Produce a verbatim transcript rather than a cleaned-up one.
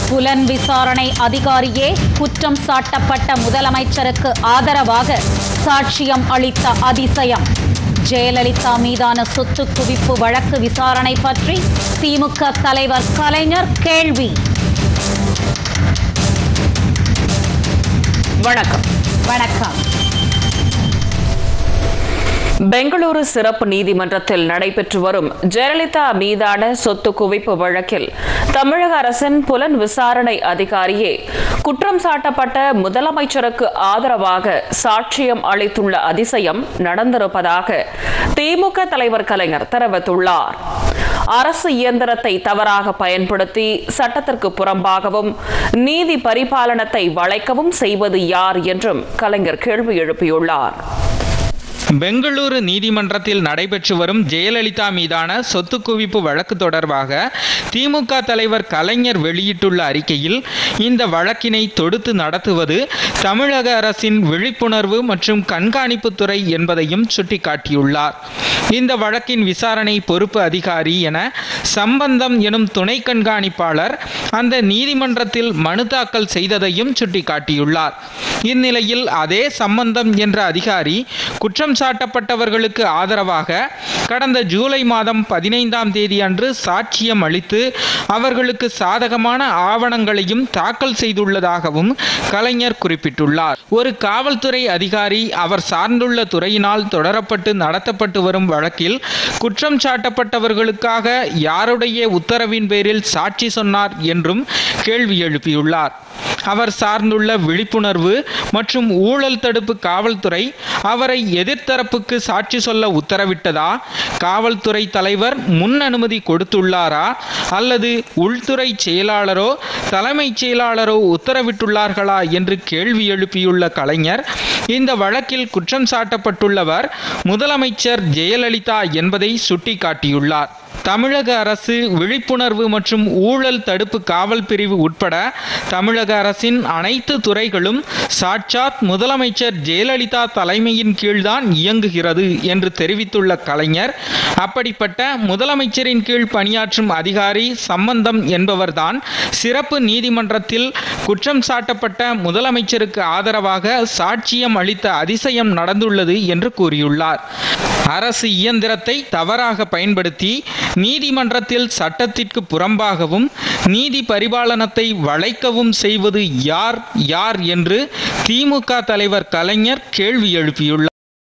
புலன் விசாரணை அதிகாரியே குற்றம் சாட்டப்பட்ட முதலமைச்சருக்கு ஆதரவாக சாட்சியம் அளித்த அதிசயம். ஜெயலலிதா மீதான சொத்து குவிப்பு வழக்கு விசாரணை பற்றி திமுக தலைவர் கலைஞர் கேள்வி. வணக்கம். வணக்கம். பெங்களூரு சிறப்பு நீதிமன்றத்தில் நடைபெற்று வரும் ஜெயலலிதா மீதான சொத்து குவிப்பு வழக்கில் தமிழக அரசின் புலன் விசாரணை அதிகாரியே குற்றம் சாட்டப்பட்ட முதலமைச்சருக்கு ஆதரவாக சாட்சியம் அளித்துள்ள அதிசயம் நடந்திருப்பதாக திமுக தலைவர் கலைஞர் தெரிவித்துள்ளார். அரசு இயந்திரத்தை தவறாக பயன்படுத்தி சட்டத்திற்கு புறம்பாகவும் நீதி பரிபாலனத்தை வளைக்கவும் செய்வது யார் என்றும் கலைஞர் கேள்வி எழுப்பியுள்ளார். பெங்களூரு நீதிமன்றத்தில் நடைபெற்று வரும் ஜெயலலிதா மீதான சொத்து குவிப்பு வழக்கு தொடர்பாக திமுக தலைவர் கலைஞர் வெளியிட்டுள்ள அறிக்கையில் இந்த வழக்கினை தொடுத்து நடத்துவது தமிழக அரசின் விழிப்புணர்வு மற்றும் கண்காணிப்பு துறை என்பதையும் சுட்டிக்காட்டியுள்ளார். இந்த வழக்கின் விசாரணை பொறுப்பு அதிகாரி என சம்பந்தம் எனும் துணை கண்காணிப்பாளர் அந்த நீதிமன்றத்தில் மனு தாக்கல் செய்ததையும் சுட்டிக்காட்டியுள்ளார். இந்நிலையில் அதே சம்பந்தம் என்ற அதிகாரி குற்றம் சாட்டப்பட்டவர்களுக்கு ஆதரவாக கடந்த ஜூலை மாதம் பதினைந்தாம் தேதி அன்று சாட்சியம் அளித்து அவர்களுக்கு சாதகமான ஆவணங்களையும் தாக்கல் செய்துள்ளதாகவும் கலைஞர் குறிப்பிட்டுள்ளார். ஒரு காவல்துறை அதிகாரி அவர் சார்ந்துள்ள துறையினால் தொடரப்பட்டு நடத்தப்பட்டு வரும் வழக்கில் குற்றம் சாட்டப்பட்டவர்களுக்காக யாருடைய உத்தரவின் பேரில் சாட்சி சொன்னார் என்றும் கேள்வி எழுப்பியுள்ளார். அவர் சார்ந்துள்ள விழிப்புணர்வு மற்றும் ஊழல் தடுப்பு காவல்துறை அவரை எதிர்த்தரப்புக்கு சாட்சி சொல்ல உத்தரவிட்டதா, காவல்துறை தலைவர் முன் அனுமதி கொடுத்துள்ளாரா அல்லது உள்துறை செயலாளரோ தலைமைச் செயலாளரோ உத்தரவிட்டுள்ளார்களா என்று கேள்வி எழுப்பியுள்ள கலைஞர் இந்த வழக்கில் குற்றம் சாட்டப்பட்டுள்ளவர் முதலமைச்சர் ஜெயலலிதா என்பதை சுட்டிக்காட்டியுள்ளார். தமிழக அரசு விழிப்புணர்வு மற்றும் ஊழல் தடுப்பு காவல் பிரிவு உட்பட தமிழக அரசின் அனைத்து துறைகளும் சாட்சாத் முதலமைச்சர் ஜெயலலிதா தலைமையின் கீழ்தான் இயங்குகிறது என்று தெரிவித்துள்ள கலைஞர், அப்படிப்பட்ட முதலமைச்சரின் கீழ் பணியாற்றும் அதிகாரி சம்பந்தம் என்பவர்தான் சிறப்பு நீதிமன்றத்தில் குற்றம் சாட்டப்பட்ட முதலமைச்சருக்கு ஆதரவாக சாட்சியம் அளித்த அதிசயம் நடந்துள்ளது என்று கூறியுள்ளார். அரசு இயந்திரத்தை தவறாக பயன்படுத்தி நீதிமன்றத்தில் சட்டத்திற்கு புறம்பாகவும் நீதி பரிபாலனத்தை வளைக்கவும் செய்வது யார் யார் என்று திமுக தலைவர் கலைஞர் கேள்வி எழுப்பியுள்ளார்.